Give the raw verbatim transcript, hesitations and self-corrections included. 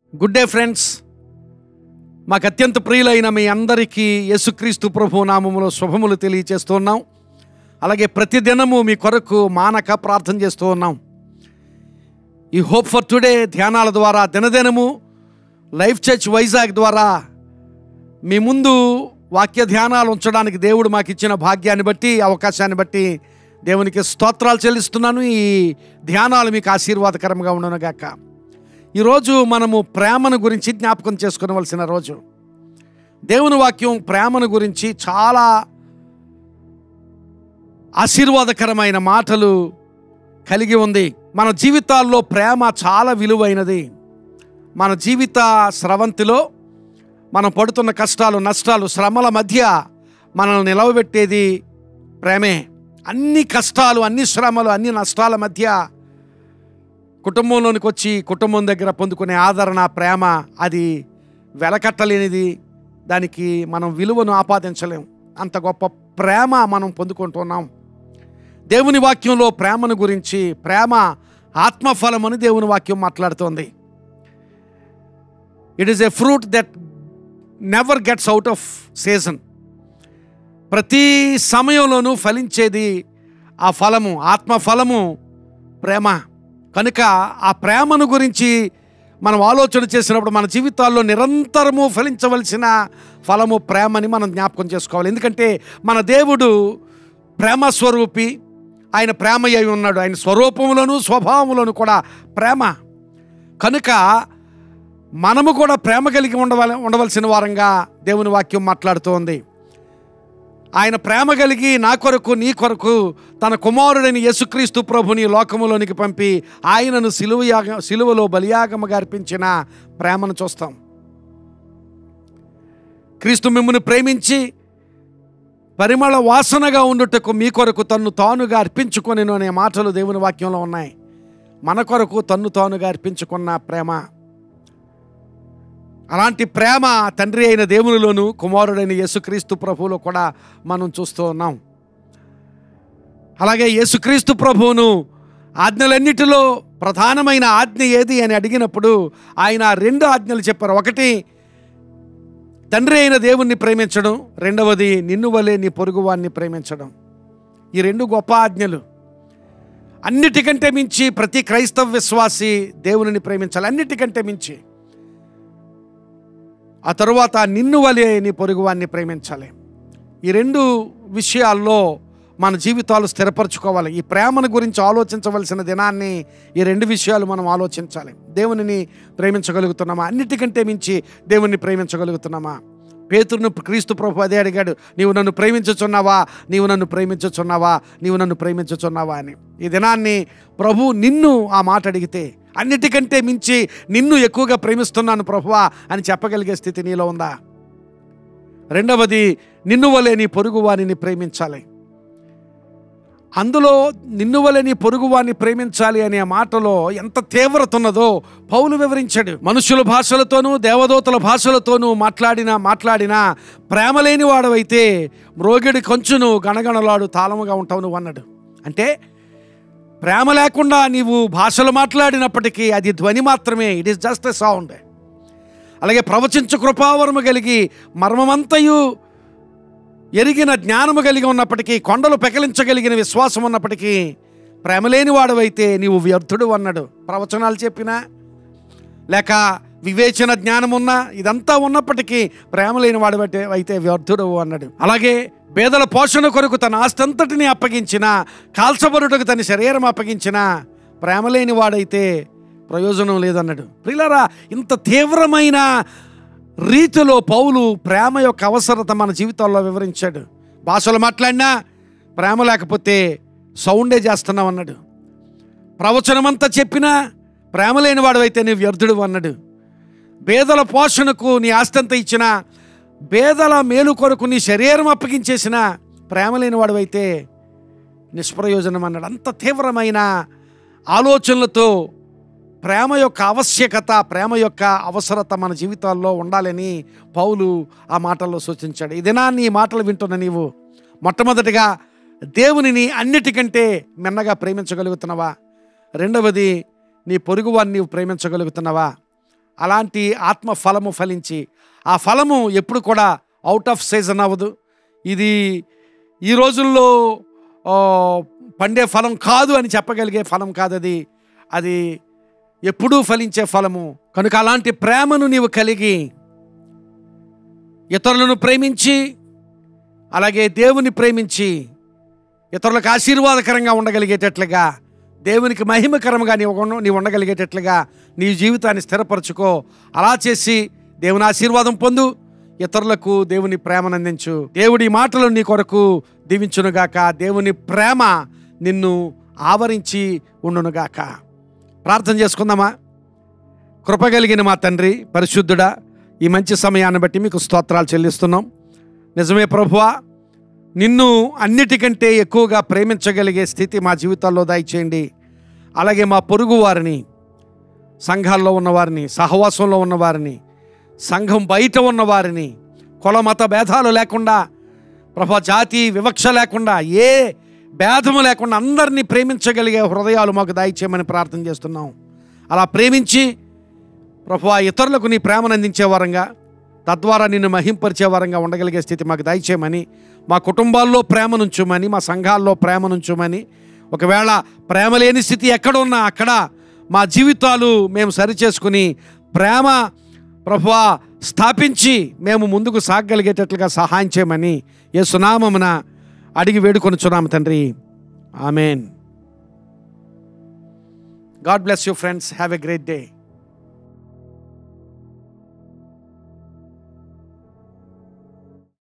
Good day friends. మాకు అత్యంత ప్రియులైన మీ అందరికీ యేసుక్రీస్తు ప్రభు నామములో శుభములు తెలియచేస్తున్నాం. అలాగే ప్రతిదినము మీ కొరకు మానక ప్రార్థన చేస్తూ ఉన్నాం. ఈ హోప్ ఫర్ టుడే ధ్యానాల ద్వారా దినదినము లైఫ్ చర్చ్ వైజాగ్ ద్వారా మీ ముందు వాక్య ధ్యానాలు ఉంచడానికి దేవుడు మాకు ఇచ్చిన భాగ్యాన్ని బట్టి, అవకాశాన్ని బట్టి దేవునికి స్తోత్రాలు చెల్లిస్తున్నాను. ఈ ధ్యానాలు మీకు ఆశీర్వాదకరంగా ఉండనుగాక. ఈరోజు మనము ప్రేమను గురించి జ్ఞాపకం చేసుకోవలసిన రోజు. దేవుని వాక్యం ప్రేమను గురించి చాలా ఆశీర్వాదకరమైన మాటలు కలిగి ఉంది. మన జీవితాల్లో ప్రేమ చాలా విలువైనది. మన జీవిత స్రవంతిలో మనం పడుతున్న కష్టాలు, నష్టాలు, శ్రమల మధ్య మనల్ని నిలవబెట్టేది ప్రేమే. అన్ని కష్టాలు, అన్ని శ్రమలు, అన్ని నష్టాల మధ్య కుటుంబంలోనికి వచ్చి కుటుంబం దగ్గర పొందుకునే ఆదరణ, ప్రేమ అది వెలకట్టలేనిది. దానికి మనం విలువను ఆపాదించలేం. అంత గొప్ప ప్రేమ మనం పొందుకుంటున్నాం. దేవుని వాక్యంలో ప్రేమను గురించి, ప్రేమ ఆత్మఫలమని దేవుని వాక్యం మాట్లాడుతోంది. It is a fruit that never gets out of season. ప్రతి సమయంలోనూ ఫలించేది ఆ ఫలము, ఆత్మఫలము ప్రేమ. కనుక ఆ ప్రేమను గురించి మనం ఆలోచన చేసినప్పుడు మన జీవితాల్లో నిరంతరము ఫలించవలసిన ఫలము ప్రేమని మనం జ్ఞాపకం చేసుకోవాలి. ఎందుకంటే మన దేవుడు ప్రేమ స్వరూపి. ఆయన ప్రేమ అయి ఉన్నాడు. ఆయన స్వరూపములను స్వభావములను కూడా ప్రేమ. కనుక మనము కూడా ప్రేమ కలిగి ఉండవల ఉండవలసిన వారంగా దేవుని వాక్యం మాట్లాడుతోంది. ఆయన ప్రేమ కలిగి నా కొరకు, నీ కొరకు తన కుమారుడైన యేసుక్రీస్తు ప్రభుని లోకములోనికి పంపి ఆయనను సిలువ యాగ సిలువలో బలియాగముగా అర్పించిన ప్రేమను చూస్తాం. క్రీస్తు మిమ్మును ప్రేమించి పరిమళ వాసనగా ఉండుటకు మీ కొరకు తన్ను తానుగా అర్పించుకొనెను అనే మాటలు దేవుని వాక్యంలో ఉన్నాయి. మన కొరకు తన్ను తానుగా అర్పించుకున్న ప్రేమ. అలాంటి ప్రేమ తండ్రి అయిన దేవునిలోను, కుమారుడైన యేసుక్రీస్తు ప్రభువులో కూడా మనం చూస్తూ ఉన్నాం. అలాగే యేసుక్రీస్తు ప్రభువును ఆజ్ఞలన్నిటిలో ప్రధానమైన ఆజ్ఞ ఏది అని అడిగినప్పుడు ఆయన రెండు ఆజ్ఞలు చెప్పారు. ఒకటి తండ్రి అయిన దేవుణ్ణి ప్రేమించడం, రెండవది నిన్ను వలె నీ పొరుగువాన్ని ప్రేమించడం. ఈ రెండు గొప్ప ఆజ్ఞలు. అన్నిటికంటే మించి ప్రతి క్రైస్తవ విశ్వాసి దేవునిని ప్రేమించాలి. అన్నిటికంటే మించి. ఆ తరువాత నిన్ను వలె నీ పొరుగువాన్ని ప్రేమించాలి. ఈ రెండు విషయాల్లో మన జీవితాలు స్థిరపరచుకోవాలి. ఈ ప్రేమను గురించి ఆలోచించవలసిన దినాన్ని ఈ రెండు విషయాలు మనం ఆలోచించాలి. దేవునిని ప్రేమించగలుగుతున్నామా? అన్నిటికంటే మించి దేవుణ్ణి ప్రేమించగలుగుతున్నామా? పేతురును క్రీస్తు ప్రభు అదే అడిగాడు, నీవు నన్ను ప్రేమించుచున్నావా, నీవు నన్ను ప్రేమించుచున్నావా, నీవు నన్ను ప్రేమించుచున్నావా అని. ఈ దినాన్ని ప్రభు నిన్ను ఆ మాట అడిగితే, అన్నిటికంటే మించి నిన్ను ఎక్కువగా ప్రేమిస్తున్నాను ప్రభువా అని చెప్పగలిగే స్థితి నీలో ఉందా? రెండవది, నిన్ను వలె నీ పొరుగువానిని ప్రేమించాలి. అందులో నిన్ను వలె నీ పొరుగువాన్ని ప్రేమించాలి అనే మాటలో ఎంత తీవ్రత ఉన్నదో పౌలు వివరించాడు. మనుషుల భాషలతోనూ దేవదూతల భాషలతోనూ మాట్లాడినా మాట్లాడినా ప్రేమ లేని వాడవైతే మ్రోగిడి కంచును గణగణలాడు తాళముగా ఉంటావు నువ్వు అన్నాడు. అంటే ప్రేమ లేకుండా నీవు భాషలు మాట్లాడినప్పటికీ అది ధ్వని మాత్రమే. It is just a sound. అలాగే ప్రవచించు కృపావరము కలిగి మర్మమంతయు ఎరిగిన జ్ఞానము కలిగి ఉన్నప్పటికీ, కొండలు పెకలించగలిగిన విశ్వాసం ఉన్నప్పటికీ ప్రేమ లేని వాడవైతే నీవు వ్యర్థుడు అన్నాడు. ప్రవచనాలు చెప్పినా లేక వివేచన జ్ఞానం ఉన్నా ఇదంతా ఉన్నప్పటికీ ప్రేమ లేని వాడు అయితే వ్యర్థుడు అన్నాడు. అలాగే పేదల పోషణ కొరకు తన ఆస్తంతటిని అప్పగించిన, కాల్చబరుటకు తన శరీరం అప్పగించిన ప్రేమ లేని వాడైతే ప్రయోజనం లేదన్నాడు. ప్రియులారా, ఇంత తీవ్రమైన రీతిలో పౌలు ప్రేమ యొక్క అవసరత మన జీవితాల్లో వివరించాడు. భాషలు మాట్లాడినా ప్రేమ లేకపోతే సౌండే చేస్తున్నావు అన్నాడు. ప్రవచనమంతా చెప్పినా ప్రేమ లేని వాడవైతే నీ వ్యర్థుడు అన్నాడు. పేదల పోషణకు నీ ఆస్తంత ఇచ్చిన, పేదల మేలు కొరకు నీ శరీరం అప్పగించేసిన ప్రేమ లేని వాడవైతే నిష్ప్రయోజనం అన్నాడు. అంత తీవ్రమైన ఆలోచనలతో ప్రేమ యొక్క ఆవశ్యకత, ప్రేమ యొక్క అవసరత మన జీవితాల్లో ఉండాలని పౌలు ఆ మాటల్లో సూచించాడు. ఈ దినాన్ని ఈ మాటలు వింటున్న నీవు మొట్టమొదటిగా దేవునిని అన్నిటికంటే మిన్నగా ప్రేమించగలుగుతున్నావా? రెండవది, నీ పొరుగువాన్ని నీవు ప్రేమించగలుగుతున్నావా? అలాంటి ఆత్మ ఫలము ఫలించి, ఆ ఫలము ఎప్పుడు కూడా అవుట్ ఆఫ్ సీజన్ అవ్వదు. ఇది ఈ రోజుల్లో పండే ఫలం కాదు అని చెప్పగలిగే ఫలం కాదు అది. అది ఎప్పుడూ ఫలించే ఫలము. కనుక అలాంటి ప్రేమను నీవు కలిగి ఇతరులను ప్రేమించి, అలాగే దేవుని ప్రేమించి, ఇతరులకు ఆశీర్వాదకరంగా ఉండగలిగేటట్లుగా, దేవునికి మహిమకరంగా నీవు నీవు ఉండగలిగేటట్లుగా నీ జీవితాన్ని స్థిరపరచుకో. అలా చేసి దేవుని ఆశీర్వాదం పొందు, ఇతరులకు దేవుని ప్రేమను అందించు. దేవుడి మాటలు నీ కొరకు దీవించునుగాక. దేవుని ప్రేమ నిన్ను ఆవరించి ఉండునుగాక. ప్రార్థన చేసుకుందామా? కృపగలిగిన మా తండ్రి, పరిశుద్ధుడా, ఈ మంచి సమయాన్ని బట్టి మీకు స్తోత్రాలు చెల్లిస్తున్నాం. నిజమే ప్రభువా, నిన్ను అన్నిటికంటే ఎక్కువగా ప్రేమించగలిగే స్థితి మా జీవితాల్లో దయచేయండి. అలాగే మా పొరుగు వారిని, సంఘాల్లో ఉన్నవారిని, సహవాసంలో ఉన్నవారిని, సంఘం బయట ఉన్నవారిని, కుల మత భేదాలు లేకుండా ప్రభా, జాతి వివక్ష లేకుండా, ఏ భేదము లేకుండా అందరినీ ప్రేమించగలిగే హృదయాలు మాకు దయచేయమని ప్రార్థన చేస్తున్నాం. అలా ప్రేమించి ప్రభువా, ఇతరులకు నీ ప్రేమను అందించే వారంగా, తద్వారా నిన్ను మహింపరిచే వారంగా ఉండగలిగే స్థితి మాకు దయచేయమని, మా కుటుంబాల్లో ప్రేమ నుంచుమని, మా సంఘాల్లో ప్రేమ నుంచుమని, ఒకవేళ ప్రేమ లేని స్థితి ఎక్కడున్నా అక్కడ మా జీవితాలు మేము సరిచేసుకుని ప్రేమ ప్రభువా స్థాపించి మేము ముందుకు సాగగలిగేటట్లుగా సహాయం చేయమని యేసునామమున అడిగి వేడుకొనుచున్నాము తండ్రి. ఆమెన్. God bless you friends. Have a great day.